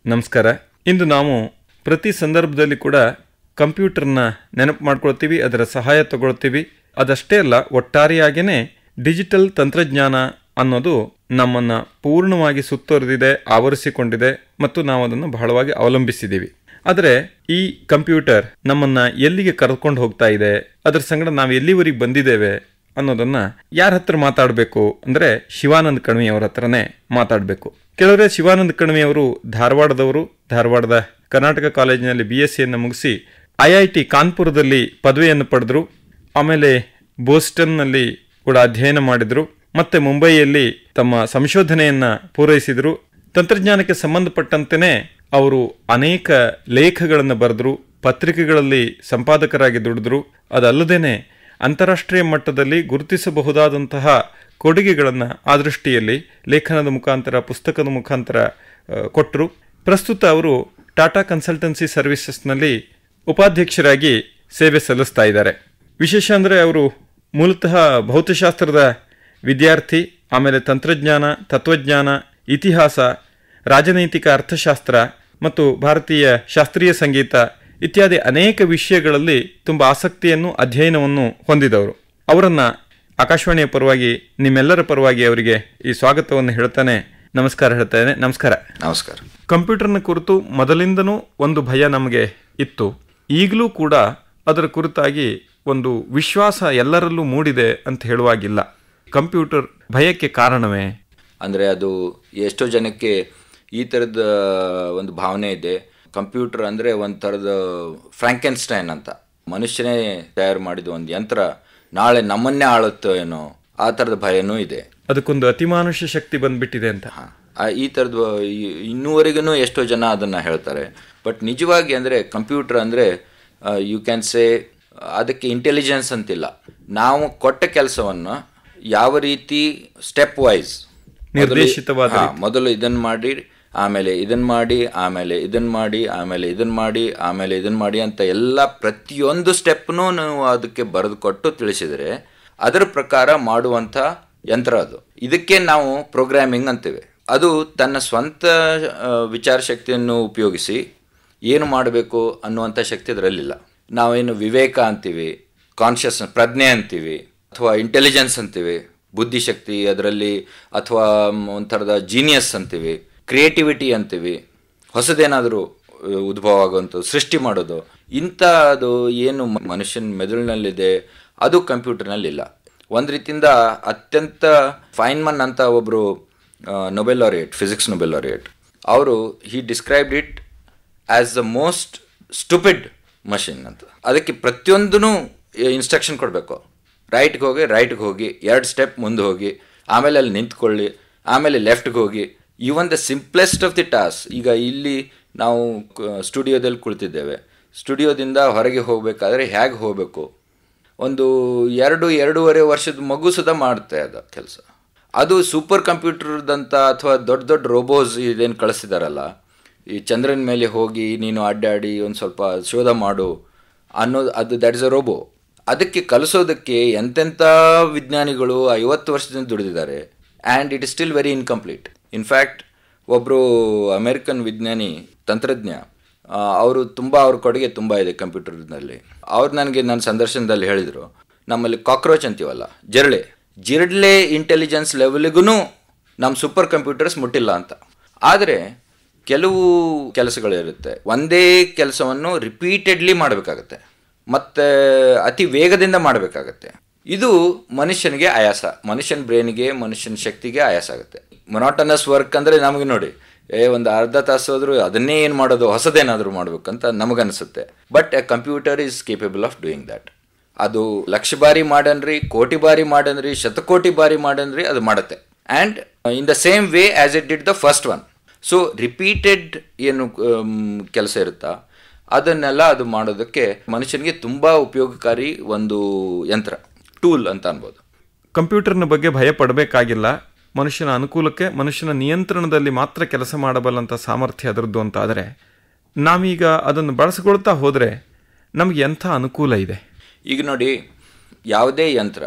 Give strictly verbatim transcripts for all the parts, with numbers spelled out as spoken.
ನಮಸ್ಕಾರ. ಇಂದು ನಾವು ಪ್ರತಿ ಸಂದರ್ಭದಲ್ಲಿ ಕೂಡ ಕಂಪ್ಯೂಟರ್ನ ನೆನಪು ಮಾಡ್ಕೊಳ್ತೀವಿ, ಅದರ ಸಹಾಯ ತಗೊಳ್ತೀವಿ. ಅದಷ್ಟೇ ಅಲ್ಲ, ಒಟ್ಟಾರೆಯಾಗಿಯೇ ಡಿಜಿಟಲ್ ತಂತ್ರಜ್ಞಾನ ಅನ್ನೋದು ನಮ್ಮನ್ನು ಪೂರ್ಣವಾಗಿ ಸುತ್ತುವರೆದಿದೆ, ಆವರಿಸಿಕೊಂಡಿದೆ ಮತ್ತು ನಾವು ಅದನ್ನು ಬಹಳವಾಗಿ ಅವಲಂಬಿಸಿದ್ದೀವಿ. ಆದರೆ ಈ ಕಂಪ್ಯೂಟರ್ ನಮ್ಮನ್ನು ಎಲ್ಲಿಗೆ ಕರೆದುಕೊಂಡು ಹೋಗ್ತಾ ಇದೆ, ಅದರ ಸಂಗಡ ನಾವು ಎಲ್ಲಿವರೆಗೆ ಬಂದಿದ್ದೇವೆ ಅನ್ನೋದನ್ನು ಯಾರ ಹತ್ರ ಮಾತಾಡಬೇಕು ಅಂದರೆ ಶಿವಾನಂದ ಕಣವಿ ಅವರ ಹತ್ರನೇ ಮಾತಾಡಬೇಕು. ಕೆಲವರೇ ಶಿವಾನಂದ ಕಣವಿ ಅವರು ಧಾರವಾಡದವರು. ಧಾರವಾಡದ ಕರ್ನಾಟಕ ಕಾಲೇಜಿನಲ್ಲಿ ಬಿ ಎಸ್ ಸಿಯನ್ನು ಮುಗಿಸಿ ಐ ಐ ಟಿ ಕಾನ್ಪುರದಲ್ಲಿ ಪದವಿಯನ್ನು ಪಡೆದರು. ಆಮೇಲೆ ಬೋಸ್ಟನ್ನಲ್ಲಿ ಕೂಡ ಅಧ್ಯಯನ ಮಾಡಿದರು. ಮತ್ತೆ ಮುಂಬೈಯಲ್ಲಿ ತಮ್ಮ ಸಂಶೋಧನೆಯನ್ನು ಪೂರೈಸಿದರು. ತಂತ್ರಜ್ಞಾನಕ್ಕೆ ಸಂಬಂಧಪಟ್ಟಂತೆಯೇ ಅವರು ಅನೇಕ ಲೇಖಗಳನ್ನು ಬರೆದರು, ಪತ್ರಿಕೆಗಳಲ್ಲಿ ಸಂಪಾದಕರಾಗಿ ದುಡಿದ್ರು. ಅದಲ್ಲದೇ ಅಂತಾರಾಷ್ಟ್ರೀಯ ಮಟ್ಟದಲ್ಲಿ ಗುರುತಿಸಬಹುದಾದಂತಹ ಕೊಡುಗೆಗಳನ್ನು ಆ ದೃಷ್ಟಿಯಲ್ಲಿ ಲೇಖನದ ಮುಖಾಂತರ, ಪುಸ್ತಕದ ಮುಖಾಂತರ ಕೊಟ್ಟರು. ಪ್ರಸ್ತುತ ಅವರು ಟಾಟಾ ಕನ್ಸಲ್ಟೆನ್ಸಿ ಸರ್ವಿಸಸ್ನಲ್ಲಿ ಉಪಾಧ್ಯಕ್ಷರಾಗಿ ಸೇವೆ ಸಲ್ಲಿಸ್ತಾ ಇದ್ದಾರೆ. ವಿಶೇಷ ಅಂದರೆ ಅವರು ಮೂಲತಃ ಭೌತಶಾಸ್ತ್ರದ ವಿದ್ಯಾರ್ಥಿ, ಆಮೇಲೆ ತಂತ್ರಜ್ಞಾನ, ತತ್ವಜ್ಞಾನ, ಇತಿಹಾಸ, ರಾಜನೈತಿಕ ಅರ್ಥಶಾಸ್ತ್ರ ಮತ್ತು ಭಾರತೀಯ ಶಾಸ್ತ್ರೀಯ ಸಂಗೀತ ಇತ್ಯಾದಿ ಅನೇಕ ವಿಷಯಗಳಲ್ಲಿ ತುಂಬ ಆಸಕ್ತಿಯನ್ನು, ಅಧ್ಯಯನವನ್ನು ಹೊಂದಿದವರು. ಅವರನ್ನು ಆಕಾಶವಾಣಿಯ ಪರವಾಗಿ, ನಿಮ್ಮೆಲ್ಲರ ಪರವಾಗಿ ಅವರಿಗೆ ಈ ಸ್ವಾಗತವನ್ನು ಹೇಳ್ತಾನೆ ನಮಸ್ಕಾರ ಹೇಳ್ತಾನೆ. ನಮಸ್ಕಾರ. ನಮಸ್ಕಾರ. ಕಂಪ್ಯೂಟರ್ನ ಕುರಿತು ಮೊದಲಿಂದನೂ ಒಂದು ಭಯ ನಮಗೆ ಇತ್ತು. ಈಗಲೂ ಕೂಡ ಅದರ ಕುರಿತಾಗಿ ಒಂದು ವಿಶ್ವಾಸ ಎಲ್ಲರಲ್ಲೂ ಮೂಡಿದೆ ಅಂತ ಹೇಳುವಾಗಿಲ್ಲ. ಕಂಪ್ಯೂಟರ್ ಭಯಕ್ಕೆ ಕಾರಣವೇ? ಅಂದರೆ ಅದು ಎಷ್ಟೋ ಜನಕ್ಕೆ ಈ ಥರದ ಒಂದು ಭಾವನೆ ಇದೆ. ಕಂಪ್ಯೂಟರ್ ಅಂದರೆ ಒಂದು ಥರದ ಫ್ರಾಂಕೆನ್ಸ್ಟೈನ್ ಅಂತ, ಮನುಷ್ಯನೇ ತಯಾರು ಮಾಡಿದ ಒಂದು ಯಂತ್ರ ನಾಳೆ ನಮ್ಮನ್ನೇ ಆಳುತ್ತೋ ಏನೋ, ಆ ಥರದ ಭಯನೂ ಇದೆ. ಅದಕ್ಕೊಂದು ಅತಿಮಾನುಷ ಶಕ್ತಿ ಬಂದ್ಬಿಟ್ಟಿದೆ ಅಂತ. ಹಾಂ, ಈ ಥರದ್ದು ಇನ್ನೂವರೆಗೂ ಎಷ್ಟೋ ಜನ ಅದನ್ನು ಹೇಳ್ತಾರೆ. ಬಟ್ ನಿಜವಾಗಿ ಅಂದರೆ ಕಂಪ್ಯೂಟರ್ ಅಂದರೆ ಯು ಕ್ಯಾನ್ ಸೇ ಅದಕ್ಕೆ ಇಂಟೆಲಿಜೆನ್ಸ್ ಅಂತಿಲ್ಲ. ನಾವು ಕೊಟ್ಟ ಕೆಲಸವನ್ನು ಯಾವ ರೀತಿ ಸ್ಟೆಪ್ ವೈಸ್ ನಿರ್ದೇಶಿತವಾದ, ಮೊದಲು ಇದನ್ನು ಮಾಡಿ, ಆಮೇಲೆ ಇದನ್ನು ಮಾಡಿ, ಆಮೇಲೆ ಇದನ್ನು ಮಾಡಿ, ಆಮೇಲೆ ಇದನ್ನು ಮಾಡಿ, ಆಮೇಲೆ ಇದನ್ನು ಮಾಡಿ ಅಂತ ಎಲ್ಲ ಪ್ರತಿಯೊಂದು ಸ್ಟೆಪ್ನೂ ನಾವು ಅದಕ್ಕೆ ಬರೆದು ಕೊಟ್ಟು ತಿಳಿಸಿದರೆ ಅದರ ಪ್ರಕಾರ ಮಾಡುವಂಥ ಯಂತ್ರ ಅದು. ಇದಕ್ಕೆ ನಾವು ಪ್ರೋಗ್ರಾಮಿಂಗ್ ಅಂತೀವಿ. ಅದು ತನ್ನ ಸ್ವಂತ ವಿಚಾರ ಶಕ್ತಿಯನ್ನು ಉಪಯೋಗಿಸಿ ಏನು ಮಾಡಬೇಕು ಅನ್ನುವಂಥ ಶಕ್ತಿ ಅದರಲ್ಲಿಲ್ಲ. ನಾವೇನು ವಿವೇಕ ಅಂತೀವಿ, ಕಾನ್ಷಿಯಸ್ ಪ್ರಜ್ಞೆ ಅಂತೀವಿ, ಅಥವಾ ಇಂಟೆಲಿಜೆನ್ಸ್ ಅಂತೀವಿ, ಬುದ್ಧಿಶಕ್ತಿ ಅದರಲ್ಲಿ, ಅಥವಾ ಒಂಥರದ ಜೀನಿಯಸ್ ಅಂತೀವಿ, ಕ್ರಿಯೇಟಿವಿಟಿ ಅಂತೀವಿ, ಹೊಸದೇನಾದರೂ ಉದ್ಭವ ಆಗುವಂಥದ್ದು, ಸೃಷ್ಟಿ ಮಾಡೋದು, ಇಂಥದ್ದು ಏನು ಮನುಷ್ಯನ ಮೆದುಳಿನಲ್ಲಿದೆ ಅದು ಕಂಪ್ಯೂಟರ್ನಲ್ಲಿಲ್ಲ. ಒಂದು ರೀತಿಯಿಂದ ಅತ್ಯಂತ ಫೈನ್ಮನ್ ಅಂತ ಒಬ್ಬರು Nobel laureate, physics Nobel laureate, ಅವರು he described it as the most stupid machine ಅಂತ. ಅದಕ್ಕೆ ಪ್ರತಿಯೊಂದೂ ಇನ್ಸ್ಟ್ರಕ್ಷನ್ ಕೊಡಬೇಕು. ರೈಟ್ಗೆ ಹೋಗಿ ರೈಟ್ಗೆ ಹೋಗಿ ಎರಡು ಸ್ಟೆಪ್ ಮುಂದೆ ಹೋಗಿ, ಆಮೇಲೆ ಅಲ್ಲಿ ನಿಂತ್ಕೊಳ್ಳಿ, ಆಮೇಲೆ ಲೆಫ್ಟ್ಗೆ ಹೋಗಿ. Even the simplest of the task. ಈಗ ಇಲ್ಲಿ ನಾವು ಸ್ಟುಡಿಯೋದಲ್ಲಿ ಕುಳಿತಿದ್ದೇವೆ, ಸ್ಟುಡಿಯೋದಿಂದ ಹೊರಗೆ ಹೋಗಬೇಕಾದ್ರೆ ಹೇಗೆ ಹೋಗಬೇಕು, ಒಂದು ಎರಡು ಎರಡೂವರೆ ವರ್ಷದ ಮಗು ಸುದ ಮಾಡುತ್ತೆ ಅದು ಕೆಲಸ. ಅದು ಸೂಪರ್ ಕಂಪ್ಯೂಟರ್ದಂಥ ಅಥವಾ ದೊಡ್ಡ ದೊಡ್ಡ ರೋಬೋಸ್ ಇದೇನು ಕಳಿಸಿದಾರಲ್ಲ, ಈ ಚಂದ್ರನ ಮೇಲೆ ಹೋಗಿ ನೀನು ಅಡ್ಡಾಡಿ ಒಂದು ಸ್ವಲ್ಪ ಶೋಧ ಮಾಡು ಅನ್ನೋದು, ಅದು ದ್ಯಾಟ್ ಇಸ್ ಅ ರೋಬೋ. ಅದಕ್ಕೆ ಕಲಿಸೋದಕ್ಕೆ ಎಂತೆಂಥ ವಿಜ್ಞಾನಿಗಳು ಐವತ್ತು ವರ್ಷದಿಂದ ದುಡಿದಿದ್ದಾರೆ. And it is still very incomplete. In fact ಒಬ್ಬರು ಅಮೇರಿಕನ್ ವಿಜ್ಞಾನಿ, ತಂತ್ರಜ್ಞ, ಅವರು ತುಂಬ ಅವ್ರ ಕೊಡುಗೆ ತುಂಬ ಇದೆ ಕಂಪ್ಯೂಟರ್ನಲ್ಲಿ. ಅವ್ರು ನನಗೆ ನನ್ನ ಸಂದರ್ಶನದಲ್ಲಿ ಹೇಳಿದರು, ನಮ್ಮಲ್ಲಿ ಕಾಕ್ರೋಚ್ ಅಂತೀವಲ್ಲ, ಜಿರಳೆ, ಜಿರಳೆ ಇಂಟೆಲಿಜೆನ್ಸ್ ಲೆವೆಲ್ಗೂ ನಮ್ಮ ಸೂಪರ್ ಕಂಪ್ಯೂಟರ್ಸ್ ಮುಟ್ಟಿಲ್ಲ ಅಂತ. ಆದರೆ ಕೆಲವು ಕೆಲಸಗಳಿರುತ್ತೆ, ಒಂದೇ ಕೆಲಸವನ್ನು ರಿಪೀಟೆಡ್ಲಿ ಮಾಡಬೇಕಾಗತ್ತೆ ಮತ್ತು ಅತಿ ವೇಗದಿಂದ ಮಾಡಬೇಕಾಗತ್ತೆ. ಇದು ಮನುಷ್ಯನಿಗೆ ಆಯಾಸ, ಮನುಷ್ಯನ ಬ್ರೈನಿಗೆ, ಮನುಷ್ಯನ ಶಕ್ತಿಗೆ ಆಯಾಸ ಆಗುತ್ತೆ. ಮೊನಾಟನಸ್ ವರ್ಕ್ ಅಂದರೆ ನಮಗೆ ನೋಡಿ, ಏ ಒಂದು ಅರ್ಧ ತಾಸು ಹೋದರೂ ಅದನ್ನೇ ಏನು ಮಾಡೋದು, ಹೊಸದೇನಾದರೂ ಮಾಡಬೇಕಂತ ನಮಗನ್ನಿಸುತ್ತೆ. But a computer is capable of doing that. ಅದು ಲಕ್ಷ ಬಾರಿ ಮಾಡನ್ರಿ, ಕೋಟಿ ಬಾರಿ ಮಾಡನ್ರಿ, ಶತಕೋಟಿ ಬಾರಿ ಮಾಡನ್ರಿ, ಅದು ಮಾಡುತ್ತೆ. And in the same way as it did the first one. So repeated ಏನು ಕೆಲಸ ಇರುತ್ತಾ ಅದನ್ನೆಲ್ಲ ಅದು ಮಾಡೋದಕ್ಕೆ ಮನುಷ್ಯನಿಗೆ ತುಂಬ ಉಪಯೋಗಕಾರಿ ಒಂದು ಯಂತ್ರ, ಟೂಲ್ ಅಂತ ಅನ್ಬೋದು. ಕಂಪ್ಯೂಟರ್ನ ಬಗ್ಗೆ ಭಯ ಪಡಬೇಕಾಗಿಲ್ಲ. ಮನುಷ್ಯನ ಅನುಕೂಲಕ್ಕೆ, ಮನುಷ್ಯನ ನಿಯಂತ್ರಣದಲ್ಲಿ ಮಾತ್ರ ಕೆಲಸ ಮಾಡಬಲ್ಲಂಥ ಸಾಮರ್ಥ್ಯ ಅದರದ್ದು ಅಂತ. ಆದರೆ ನಾವೀಗ ಅದನ್ನು ಬಳಸಿಕೊಳ್ತಾ ಹೋದರೆ ನಮಗೆ ಎಂಥ ಅನುಕೂಲ ಇದೆ? ಈಗ ನೋಡಿ, ಯಾವುದೇ ಯಂತ್ರ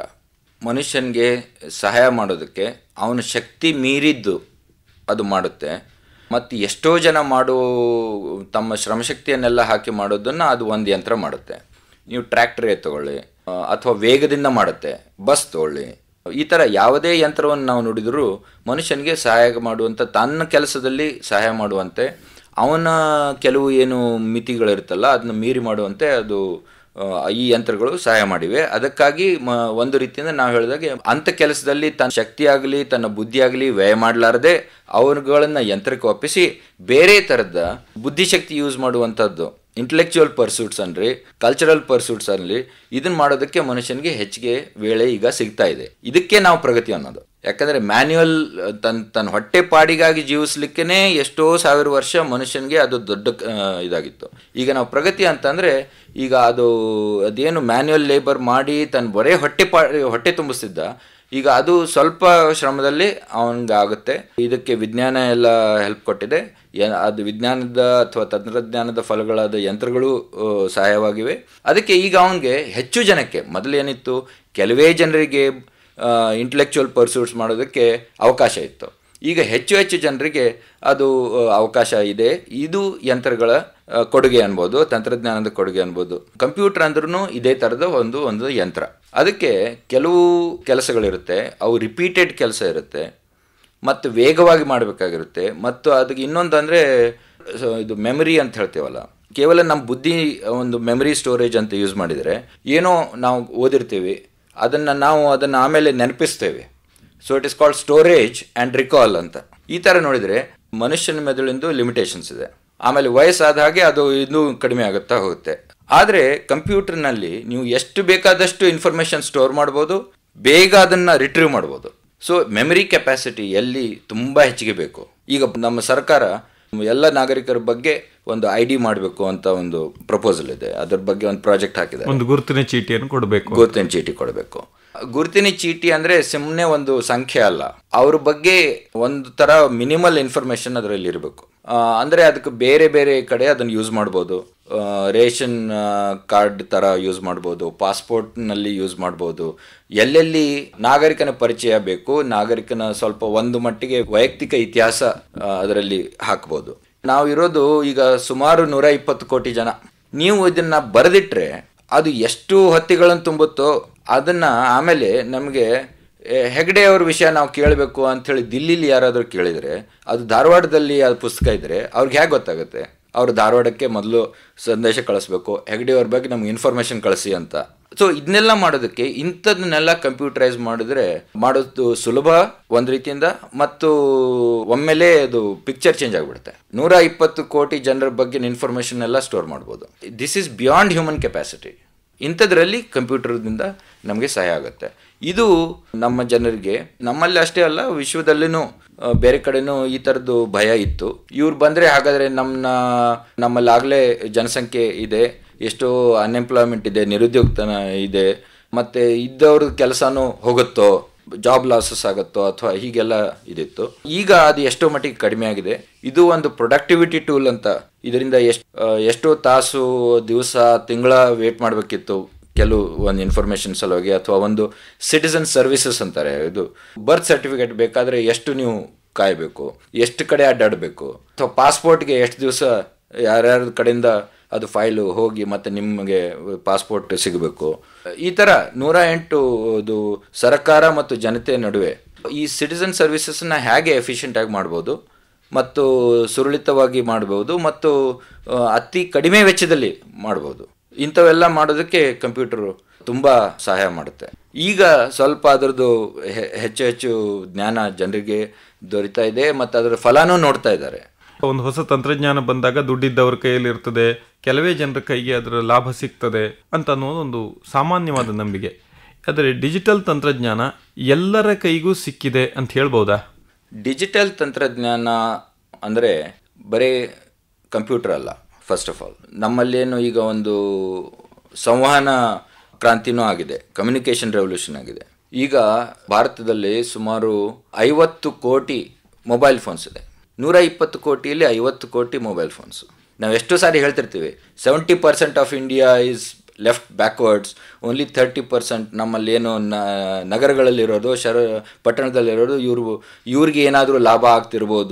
ಮನುಷ್ಯನಿಗೆ ಸಹಾಯ ಮಾಡೋದಕ್ಕೆ ಅವನ ಶಕ್ತಿ ಮೀರಿದ್ದು ಅದು ಮಾಡುತ್ತೆ. ಮತ್ತು ಎಷ್ಟೋ ಜನ ಮಾಡೋ ತಮ್ಮ ಶ್ರಮಶಕ್ತಿಯನ್ನೆಲ್ಲ ಹಾಕಿ ಮಾಡೋದನ್ನು ಅದು ಒಂದು ಯಂತ್ರ ಮಾಡುತ್ತೆ. ನೀವು ಟ್ರ್ಯಾಕ್ಟರೇ ತಗೊಳ್ಳಿ, ಅಥವಾ ವೇಗದಿಂದ ಮಾಡುತ್ತೆ, ಬಸ್ ತಗೊಳ್ಳಿ. ಈ ಥರ ಯಾವುದೇ ಯಂತ್ರವನ್ನು ನಾವು ನೋಡಿದರೂ ಮನುಷ್ಯನಿಗೆ ಸಹಾಯ ಮಾಡುವಂಥ, ತನ್ನ ಕೆಲಸದಲ್ಲಿ ಸಹಾಯ ಮಾಡುವಂತೆ, ಅವನ ಕೆಲವು ಏನು ಮಿತಿಗಳಿರುತ್ತಲ್ಲ ಅದನ್ನ ಮೀರಿ ಮಾಡುವಂತೆ ಅದು ಈ ಯಂತ್ರಗಳು ಸಹಾಯ ಮಾಡಿವೆ. ಅದಕ್ಕಾಗಿ ಮ ಒಂದು ರೀತಿಯಿಂದ ನಾವು ಹೇಳಿದಾಗೆ ಅಂಥ ಕೆಲಸದಲ್ಲಿ ತನ್ನ ಶಕ್ತಿ ಆಗಲಿ ತನ್ನ ಬುದ್ಧಿ ಆಗಲಿ ವ್ಯಯ ಮಾಡಲಾರದೆ ಅವರುಗಳನ್ನು ಯಂತ್ರಕ್ಕೆ ಒಪ್ಪಿಸಿ ಬೇರೆ ಥರದ ಬುದ್ಧಿಶಕ್ತಿ ಯೂಸ್ ಮಾಡುವಂಥದ್ದು, ಇಂಟೆಲೆಕ್ಚುವಲ್ ಪರ್ಸೂಟ್ಸ್ ಅನ್ರಿ, ಕಲ್ಚರಲ್ ಪರ್ಸೂಟ್ಸ್ ಅನ್ನಲಿ, ಇದನ್ನ ಮಾಡೋದಕ್ಕೆ ಮನುಷ್ಯನಿಗೆ ಹೆಚ್ಚಿಗೆ ವೇಳೆ ಈಗ ಸಿಗ್ತಾ ಇದೆ. ಇದಕ್ಕೆ ನಾವು ಪ್ರಗತಿ ಅನ್ನೋದು. ಯಾಕಂದರೆ ಮ್ಯಾನ್ಯುವಲ್ ತನ್ನ ತನ್ನ ಹೊಟ್ಟೆ ಪಾಡಿಗಾಗಿ ಜೀವಿಸ್ಲಿಕ್ಕೇ ಎಷ್ಟೋ ಸಾವಿರ ವರ್ಷ ಮನುಷ್ಯನಿಗೆ ಅದು ದೊಡ್ಡ ಇದಾಗಿತ್ತು. ಈಗ ನಾವು ಪ್ರಗತಿ ಅಂತಂದರೆ ಈಗ ಅದು ಅದೇನು ಮ್ಯಾನ್ಯುವಲ್ ಲೇಬರ್ ಮಾಡಿ ತನ್ನ ಬರೇ ಹೊಟ್ಟೆ ಪಾ ಹೊಟ್ಟೆ ತುಂಬಿಸ್ತಿದ್ದ, ಈಗ ಅದು ಸ್ವಲ್ಪ ಶ್ರಮದಲ್ಲಿ ಅವನಿಗೆ ಆಗುತ್ತೆ. ಇದಕ್ಕೆ ವಿಜ್ಞಾನ ಎಲ್ಲ ಹೆಲ್ಪ್ ಕೊಟ್ಟಿದೆ. ಅದು ವಿಜ್ಞಾನದ ಅಥವಾ ತಂತ್ರಜ್ಞಾನದ ಫಲಗಳಾದ ಯಂತ್ರಗಳು ಸಹಾಯವಾಗಿವೆ. ಅದಕ್ಕೆ ಈಗ ಅವನಿಗೆ ಹೆಚ್ಚು ಜನಕ್ಕೆ, ಮೊದಲೇನಿತ್ತು ಕೆಲವೇ ಜನರಿಗೆ ಇಂಟೆಲೆಕ್ಚುವಲ್ ಪರ್ಸೂಟ್ಸ್ ಮಾಡೋದಕ್ಕೆ ಅವಕಾಶ ಇತ್ತು. ಈಗ ಹೆಚ್ಚು ಹೆಚ್ಚು ಜನರಿಗೆ ಅದು ಅವಕಾಶ ಇದೆ. ಇದು ಯಂತ್ರಗಳ ಕೊಡುಗೆ ಅನ್ಬೋದು, ತಂತ್ರಜ್ಞಾನದ ಕೊಡುಗೆ ಅನ್ಬೋದು. ಕಂಪ್ಯೂಟರ್ ಅಂದ್ರೂ ಇದೇ ಥರದ ಒಂದು ಒಂದು ಯಂತ್ರ. ಅದಕ್ಕೆ ಕೆಲವು ಕೆಲಸಗಳಿರುತ್ತೆ, ಅವು ರಿಪೀಟೆಡ್ ಕೆಲಸ ಇರುತ್ತೆ ಮತ್ತು ವೇಗವಾಗಿ ಮಾಡಬೇಕಾಗಿರುತ್ತೆ. ಮತ್ತು ಅದಕ್ಕೆ ಇನ್ನೊಂದು ಅಂದರೆ ಇದು ಮೆಮರಿ ಅಂತ ಹೇಳ್ತೀವಲ್ಲ, ಕೇವಲ ನಮ್ಮ ಬುದ್ಧಿ ಒಂದು ಮೆಮರಿ ಸ್ಟೋರೇಜ್ ಅಂತ ಯೂಸ್ ಮಾಡಿದರೆ ಏನೋ ನಾವು ಓದಿರ್ತೀವಿ ಅದನ್ನು ನಾವು ಅದನ್ನು ಆಮೇಲೆ ನೆನಪಿಸ್ತೇವೆ. So it is called storage and recall ಅಂತ. ಈ ಥರ ನೋಡಿದರೆ ಮನುಷ್ಯನ ಮೆದುಳಿಂದು ಲಿಮಿಟೇಷನ್ಸ್ ಇದೆ. ಆಮೇಲೆ ವಯಸ್ಸಾದ ಹಾಗೆ ಅದು ಇನ್ನೂ ಕಡಿಮೆ ಆಗುತ್ತಾ ಹೋಗುತ್ತೆ. ಆದರೆ ಕಂಪ್ಯೂಟರ್ನಲ್ಲಿ ನೀವು ಎಷ್ಟು ಬೇಕಾದಷ್ಟು ಇನ್ಫಾರ್ಮೇಷನ್ ಸ್ಟೋರ್ ಮಾಡ್ಬೋದು, ಬೇಗ ಅದನ್ನು ರಿಟ್ರೀವ್ ಮಾಡ್ಬೋದು. ಸೊ ಮೆಮರಿ ಕೆಪಾಸಿಟಿ ಎಲ್ಲಿ ತುಂಬ ಹೆಚ್ಚಿಗೆ ಬೇಕು. ಈಗ ನಮ್ಮ ಸರ್ಕಾರ ಎಲ್ಲ ನಾಗರಿಕರ ಬಗ್ಗೆ ಒಂದು ಐ ಡಿ ಮಾಡಬೇಕು ಅಂತ ಒಂದು ಪ್ರಪೋಸಲ್ ಇದೆ. ಅದ್ರ ಬಗ್ಗೆ ಒಂದು ಪ್ರಾಜೆಕ್ಟ್ ಹಾಕಿದೆ. ಒಂದು ಗುರುತಿನ ಚೀಟಿಯನ್ನು ಕೊಡಬೇಕು. ಗುರುತಿನ ಚೀಟಿ ಕೊಡಬೇಕು. ಗುರುತಿನ ಚೀಟಿ ಅಂದರೆ ಸುಮ್ಮನೆ ಒಂದು ಸಂಖ್ಯೆ ಅಲ್ಲ, ಅವ್ರ ಬಗ್ಗೆ ಒಂದು ಥರ ಮಿನಿಮಲ್ ಇನ್ಫಾರ್ಮೇಷನ್ ಅದರಲ್ಲಿ ಇರಬೇಕು. ಅಂದರೆ ಅದಕ್ಕೆ ಬೇರೆ ಬೇರೆ ಕಡೆ ಅದನ್ನು ಯೂಸ್ ಮಾಡ್ಬೋದು. ರೇಷನ್ ಕಾರ್ಡ್ ಥರ ಯೂಸ್ ಮಾಡ್ಬೋದು, ಪಾಸ್ಪೋರ್ಟ್ನಲ್ಲಿ ಯೂಸ್ ಮಾಡ್ಬೋದು. ಎಲ್ಲೆಲ್ಲಿ ನಾಗರಿಕನ ಪರಿಚಯ ಬೇಕು, ನಾಗರಿಕನ ಸ್ವಲ್ಪ ಒಂದು ಮಟ್ಟಿಗೆ ವೈಯಕ್ತಿಕ ಇತಿಹಾಸ ಅದರಲ್ಲಿ ಹಾಕ್ಬೋದು. ನಾವು ಇರೋದು ಈಗ ಸುಮಾರು ನೂರ ಇಪ್ಪತ್ತು ಕೋಟಿ ಜನ. ನೀವು ಇದನ್ನು ಬರೆದಿಟ್ರೆ ಅದು ಎಷ್ಟು ಹೊತ್ತಿಗಳನ್ನು ತುಂಬುತ್ತೋ ಅದನ್ನು ಆಮೇಲೆ ನಮಗೆ ಹೆಗ್ಡೆ ಅವ್ರ ವಿಷಯ ನಾವು ಕೇಳಬೇಕು ಅಂಥೇಳಿ ದಿಲ್ಲಿಲಿ ಯಾರಾದರೂ ಕೇಳಿದರೆ, ಅದು ಧಾರವಾಡದಲ್ಲಿ ಅದು ಪುಸ್ತಕ ಇದ್ದರೆ ಅವ್ರಿಗೆ ಹೇಗೆ ಗೊತ್ತಾಗುತ್ತೆ? ಅವರು ಧಾರವಾಡಕ್ಕೆ ಮೊದಲು ಸಂದೇಶ ಕಳಿಸ್ಬೇಕು, ಹೆಗ್ಡೆ ಅವ್ರ ಬಗ್ಗೆ ನಮ್ಗೆ ಇನ್ಫಾರ್ಮೇಷನ್ ಕಳಿಸಿ ಅಂತ. ಸೊ ಇದನ್ನೆಲ್ಲ ಮಾಡೋದಕ್ಕೆ ಇಂಥದನ್ನೆಲ್ಲ ಕಂಪ್ಯೂಟರೈಸ್ ಮಾಡಿದ್ರೆ ಮಾಡೋದು ಸುಲಭ ಒಂದು ರೀತಿಯಿಂದ, ಮತ್ತು ಒಮ್ಮೆಲೇ ಅದು ಪಿಕ್ಚರ್ ಚೇಂಜ್ ಆಗಿಬಿಡುತ್ತೆ. ನೂರ ಇಪ್ಪತ್ತು ಕೋಟಿ ಜನರ ಬಗ್ಗೆ ಇನ್ಫಾರ್ಮೇಷನ್ ಎಲ್ಲ ಸ್ಟೋರ್ ಮಾಡ್ಬೋದು. This is beyond human capacity. ಇಂಥದ್ರಲ್ಲಿ ಕಂಪ್ಯೂಟರ್ದಿಂದ ನಮಗೆ ಸಹಾಯ ಆಗುತ್ತೆ. ಇದು ನಮ್ಮ ಜನರಿಗೆ, ನಮ್ಮಲ್ಲಿ ಅಷ್ಟೇ ಅಲ್ಲ ವಿಶ್ವದಲ್ಲಿನೂ ಬೇರೆ ಕಡೆನೂ ಈ ಥರದ್ದು ಭಯ ಇತ್ತು. ಇವ್ರು ಬಂದರೆ ಹಾಗಾದರೆ ನಮ್ಮ ನಮ್ಮಲ್ಲಾಗಲೇ ಜನಸಂಖ್ಯೆ ಇದೆ, ಎಷ್ಟೋ ಅನ್ಎಂಪ್ಲಾಯ್ಮೆಂಟ್ ಇದೆ, ನಿರುದ್ಯೋಗತನ ಇದೆ, ಮತ್ತು ಇದ್ದವ್ರ ಕೆಲಸನೂ ಹೋಗುತ್ತೋ, ಜಾಬ್ ಲಾಸಸ್ ಆಗುತ್ತೋ ಅಥವಾ ಹೀಗೆಲ್ಲ ಇದಿತ್ತು. ಈಗ ಅದು ಎಷ್ಟೋ ಮಟ್ಟಿಗೆ ಕಡಿಮೆ ಆಗಿದೆ. ಇದು ಒಂದು ಪ್ರೊಡಕ್ಟಿವಿಟಿ ಟೂಲ್ ಅಂತ. ಇದರಿಂದ ಎಷ್ಟು ಎಷ್ಟೋ ತಾಸು, ದಿವಸ, ತಿಂಗಳ ವೇಟ್ ಮಾಡಬೇಕಿತ್ತು ಕೆಲವು ಒಂದು ಇನ್ಫಾರ್ಮೇಷನ್ ಸಲುವಾಗಿ, ಅಥವಾ ಒಂದು ಸಿಟಿಸನ್ ಸರ್ವಿಸಸ್ ಅಂತಾರೆ. ಇದು ಬರ್ತ್ ಸರ್ಟಿಫಿಕೇಟ್ ಬೇಕಾದರೆ ಎಷ್ಟು ನೀವು ಕಾಯಬೇಕು, ಎಷ್ಟು ಕಡೆ ಅಡ್ಡಾಡಬೇಕು, ಅಥವಾ ಪಾಸ್ಪೋರ್ಟ್ಗೆ ಎಷ್ಟು ದಿವಸ ಯಾರ್ಯಾರ ಕಡೆಯಿಂದ ಅದು ಫೈಲು ಹೋಗಿ ಮತ್ತು ನಿಮಗೆ ಪಾಸ್ಪೋರ್ಟ್ ಸಿಗಬೇಕು. ಈ ಥರ ನೂರ ಎಂಟು ಇದು ಸರ್ಕಾರ ಮತ್ತು ಜನತೆ ನಡುವೆ ಈ ಸಿಟಿಸನ್ ಸರ್ವಿಸಸ್ನ ಹೇಗೆ ಎಫಿಷಿಯೆಂಟಾಗಿ ಮಾಡ್ಬೋದು ಮತ್ತು ಸುರಳಿತವಾಗಿ ಮಾಡ್ಬೋದು ಮತ್ತು ಅತಿ ಕಡಿಮೆ ವೆಚ್ಚದಲ್ಲಿ ಮಾಡ್ಬೋದು. ಇಂಥವೆಲ್ಲ ಮಾಡೋದಕ್ಕೆ ಕಂಪ್ಯೂಟರು ತುಂಬ ಸಹಾಯ ಮಾಡುತ್ತೆ. ಈಗ ಸ್ವಲ್ಪ ಅದರದ್ದು ಹೆಚ್ಚು ಹೆಚ್ಚು ಜ್ಞಾನ ಜನರಿಗೆ ದೊರೀತಾ ಇದೆ ಮತ್ತು ಅದರ ಫಲನೂ ನೋಡ್ತಾ ಇದ್ದಾರೆ. ಒಂದು ಹೊಸ ತಂತ್ರಜ್ಞಾನ ಬಂದಾಗ ದುಡ್ಡಿದ್ದವ್ರ ಕೈಯಲ್ಲಿ ಇರ್ತದೆ, ಕೆಲವೇ ಜನರ ಕೈಗೆ ಅದರ ಲಾಭ ಸಿಗ್ತದೆ ಅಂತ ಅನ್ನೋದೊಂದು ಸಾಮಾನ್ಯವಾದ ನಂಬಿಕೆ. ಆದರೆ ಡಿಜಿಟಲ್ ತಂತ್ರಜ್ಞಾನ ಎಲ್ಲರ ಕೈಗೂ ಸಿಕ್ಕಿದೆ ಅಂತ ಹೇಳ್ಬೋದಾ? ಡಿಜಿಟಲ್ ತಂತ್ರಜ್ಞಾನ ಅಂದರೆ ಬರೀ ಕಂಪ್ಯೂಟರ್ ಅಲ್ಲ. ಫಸ್ಟ್ ಆಫ್ ಆಲ್ ನಮ್ಮಲ್ಲೇನು ಈಗ ಒಂದು ಸಂವಹನ ಕ್ರಾಂತಿನೂ ಆಗಿದೆ, ಕಮ್ಯುನಿಕೇಷನ್ ರೆವಲ್ಯೂಷನ್ ಆಗಿದೆ. ಈಗ ಭಾರತದಲ್ಲಿ ಸುಮಾರು ಐವತ್ತು ಕೋಟಿ ಮೊಬೈಲ್ ಫೋನ್ಸ್ ಇದೆ. ನೂರ ಇಪ್ಪತ್ತು ಕೋಟಿಯಲ್ಲಿ ಐವತ್ತು ಕೋಟಿ ಮೊಬೈಲ್ ಫೋನ್ಸು. ನಾವು ಎಷ್ಟು ಸಾರಿ ಹೇಳ್ತಿರ್ತೀವಿ, seventy percent of India is left backwards, only thirty percent ನಮ್ಮಲ್ಲೇನು ನಗರಗಳಲ್ಲಿರೋದು, ಶರ ಪಟ್ಟಣದಲ್ಲಿರೋದು ಇವ್ರು ಇವ್ರಿಗೆ ಏನಾದರೂ ಲಾಭ ಆಗ್ತಿರ್ಬೋದು,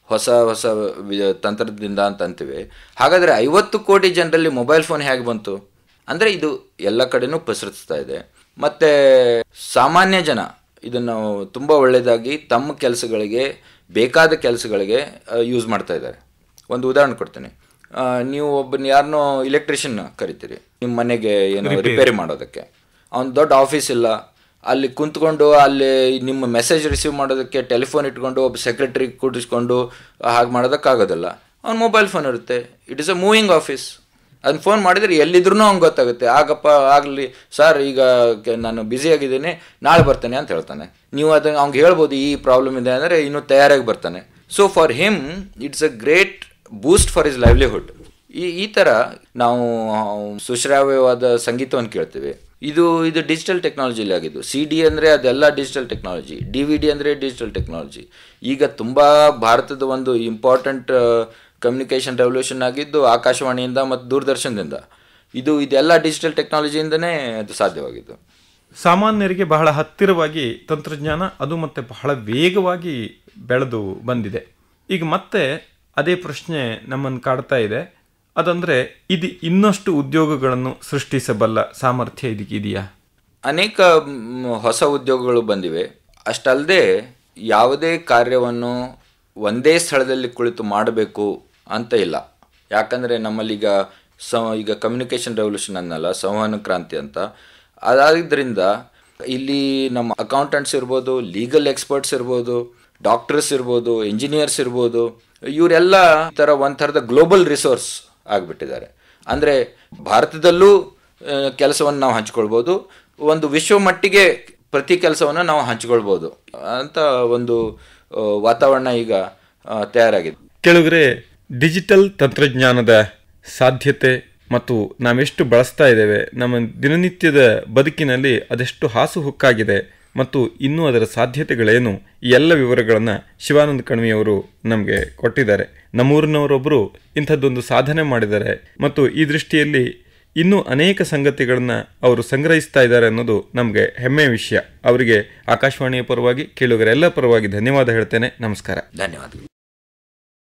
ಹೊಸ ಹೊಸ ತಂತ್ರದಿಂದ ಅಂತ ಅಂತೀವಿ. ಹಾಗಾದರೆ ಐವತ್ತು ಕೋಟಿ ಜನರಲ್ಲಿ ಮೊಬೈಲ್ ಫೋನ್ ಹೇಗೆ ಬಂತು ಅಂದರೆ ಇದು ಎಲ್ಲ ಕಡೆನೂ ಪಸರಿಸ್ತಾ ಇದೆ. ಮತ್ತು ಸಾಮಾನ್ಯ ಜನ ಇದನ್ನು ತುಂಬ ಒಳ್ಳೆಯದಾಗಿ ತಮ್ಮ ಕೆಲಸಗಳಿಗೆ ಬೇಕಾದ ಕೆಲಸಗಳಿಗೆ ಯೂಸ್ ಮಾಡ್ತಾ ಇದ್ದಾರೆ. ಒಂದು ಉದಾಹರಣೆ ಕೊಡ್ತೀನಿ. ನೀವು ಒಬ್ಬನ ಯಾರನ್ನೋ ಇಲೆಕ್ಟ್ರಿಷಿಯನ್ ಕರಿತೀರಿ ನಿಮ್ಮ ಮನೆಗೆ ಏನೋ ರಿಪೇರಿ ಮಾಡೋದಕ್ಕೆ. ಅವ್ನು ದೊಡ್ಡ ಆಫೀಸ್ ಇಲ್ಲ, ಅಲ್ಲಿ ಕುಂತ್ಕೊಂಡು ಅಲ್ಲಿ ನಿಮ್ಮ ಮೆಸೇಜ್ ರಿಸೀವ್ ಮಾಡೋದಕ್ಕೆ ಟೆಲಿಫೋನ್ ಇಟ್ಕೊಂಡು ಒಬ್ಬ ಸೆಕ್ರೆಟರಿ ಕೂಡಿಸ್ಕೊಂಡು ಹಾಗೆ ಮಾಡೋದಕ್ಕಾಗೋದಿಲ್ಲ. ಅವ್ನು ಮೊಬೈಲ್ ಫೋನ್ ಇರುತ್ತೆ. It is a moving office. ಅದನ್ನ ಫೋನ್ ಮಾಡಿದರೆ ಎಲ್ಲಿದ್ರೂ ಅವ್ನು ಗೊತ್ತಾಗುತ್ತೆ. ಆಗಪ್ಪ ಆಗಲಿ ಸರ್, ಈಗ ನಾನು ಬ್ಯುಸಿಯಾಗಿದ್ದೀನಿ, ನಾಳೆ ಬರ್ತೇನೆ ಅಂತ ಹೇಳ್ತಾನೆ. ನೀವು ಅದನ್ನು ಅವ್ನಿಗೆ ಹೇಳ್ಬೋದು ಈ ಪ್ರಾಬ್ಲಮ್ ಇದೆ ಅಂದರೆ ಇನ್ನೂ ತಯಾರಾಗಿ ಬರ್ತಾನೆ. So for him it's a great boost for his livelihood. ಈ ಈ ಥರ ನಾವು ಸುಶ್ರಾವ್ಯವಾದ ಸಂಗೀತವನ್ನು ಕೇಳ್ತೀವಿ. ಇದು ಇದು ಡಿಜಿಟಲ್ ಟೆಕ್ನಾಲಜಿಲಿ ಆಗಿದ್ದು. ಸಿ ಡಿ ಅಂದರೆ ಅದೆಲ್ಲ digital technology, D V D ಅಂದರೆ ಡಿಜಿಟಲ್ ಟೆಕ್ನಾಲಜಿ. ಈಗ ತುಂಬ ಭಾರತದ ಒಂದು ಇಂಪಾರ್ಟೆಂಟ್ ಕಮ್ಯುನಿಕೇಷನ್ ರೆವಲ್ಯೂಷನ್ ಆಗಿದ್ದು ಆಕಾಶವಾಣಿಯಿಂದ ಮತ್ತು ದೂರದರ್ಶನದಿಂದ. ಇದು ಇದೆಲ್ಲ ಡಿಜಿಟಲ್ ಟೆಕ್ನಾಲಜಿಯಿಂದನೇ ಅದು ಸಾಧ್ಯವಾಗಿದ್ದು. ಸಾಮಾನ್ಯರಿಗೆ ಬಹಳ ಹತ್ತಿರವಾಗಿ ತಂತ್ರಜ್ಞಾನ ಅದು ಮತ್ತೆ ಬಹಳ ವೇಗವಾಗಿ ಬೆಳೆದು ಬಂದಿದೆ. ಈಗ ಮತ್ತೆ ಅದೇ ಪ್ರಶ್ನೆ ನಮ್ಮನ್ನು ಕಾಡ್ತಾ ಇದೆ. ಅದಂದರೆ ಇದು ಇನ್ನಷ್ಟು ಉದ್ಯೋಗಗಳನ್ನು ಸೃಷ್ಟಿಸಬಲ್ಲ ಸಾಮರ್ಥ್ಯ ಇದಕ್ಕಿದೆಯಾ? ಅನೇಕ ಹೊಸ ಉದ್ಯೋಗಗಳು ಬಂದಿವೆ. ಅಷ್ಟಲ್ಲದೆ ಯಾವುದೇ ಕಾರ್ಯವನ್ನು ಒಂದೇ ಸ್ಥಳದಲ್ಲಿ ಕುಳಿತು ಮಾಡಬೇಕು ಅಂತ ಇಲ್ಲ. ಯಾಕಂದರೆ ನಮ್ಮಲ್ಲೀಗ ಸ ಈಗ ಕಮ್ಯುನಿಕೇಷನ್ ರೆವಲ್ಯೂಷನ್ ಅನ್ನಲ್ಲ, ಸಂವಹನ ಕ್ರಾಂತಿ ಅಂತ. ಅದಾದ್ರಿಂದ ಇಲ್ಲಿ ನಮ್ಮ ಅಕೌಂಟೆಂಟ್ಸ್ ಇರ್ಬೋದು, ಲೀಗಲ್ ಎಕ್ಸ್ಪರ್ಟ್ಸ್ ಇರ್ಬೋದು, ಡಾಕ್ಟರ್ಸ್ ಇರ್ಬೋದು, ಇಂಜಿನಿಯರ್ಸ್ ಇರ್ಬೋದು, ಇವರೆಲ್ಲ ಈ ಥರ ಒಂಥರದ ಗ್ಲೋಬಲ್ ರಿಸೋರ್ಸ್ ಆಗಿಬಿಟ್ಟಿದ್ದಾರೆ. ಅಂದರೆ ಭಾರತದಲ್ಲೂ ಕೆಲಸವನ್ನು ನಾವು ಹಂಚ್ಕೊಳ್ಬೋದು, ಒಂದು ವಿಶ್ವ ಮಟ್ಟಿಗೆ ಪ್ರತಿ ಕೆಲಸವನ್ನು ನಾವು ಹಂಚ್ಕೊಳ್ಬೋದು ಅಂತ ಒಂದು ವಾತಾವರಣ ಈಗ ತಯಾರಾಗಿದೆ. ಕೆಲವರೆ ಡಿಜಿಟಲ್ ತಂತ್ರಜ್ಞಾನದ ಸಾಧ್ಯತೆ ಮತ್ತು ನಾವೆಷ್ಟು ಬಳಸ್ತಾ ಇದ್ದೇವೆ, ನಮ್ಮ ದಿನನಿತ್ಯದ ಬದುಕಿನಲ್ಲಿ ಅದೆಷ್ಟು ಹಾಸುಹೊಕ್ಕಾಗಿದೆ ಮತ್ತು ಇನ್ನೂ ಅದರ ಸಾಧ್ಯತೆಗಳೇನು, ಈ ಎಲ್ಲ ವಿವರಗಳನ್ನು ಶಿವಾನಂದ ಕಣವಿಯವರು ನಮಗೆ ಕೊಟ್ಟಿದ್ದಾರೆ. ನಮ್ಮೂರಿನವರೊಬ್ಬರು ಇಂಥದ್ದೊಂದು ಸಾಧನೆ ಮಾಡಿದ್ದಾರೆ ಮತ್ತು ಈ ದೃಷ್ಟಿಯಲ್ಲಿ ಇನ್ನೂ ಅನೇಕ ಸಂಗತಿಗಳನ್ನು ಅವರು ಸಂಗ್ರಹಿಸ್ತಾ ಇದ್ದಾರೆ ಅನ್ನೋದು ನಮಗೆ ಹೆಮ್ಮೆಯ ವಿಷಯ. ಅವರಿಗೆ ಆಕಾಶವಾಣಿಯ ಪರವಾಗಿ, ಕೇಳುಗರೆಲ್ಲ ಪರವಾಗಿ ಧನ್ಯವಾದ ಹೇಳ್ತೇನೆ. ನಮಸ್ಕಾರ. ಧನ್ಯವಾದಗಳು.